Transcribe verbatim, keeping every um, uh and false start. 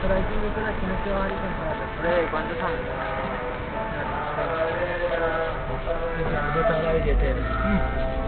Pero hay que ver aquí no te va a ir a comprar. Hombre, ¿cuántos son? Y se algo está la billetera.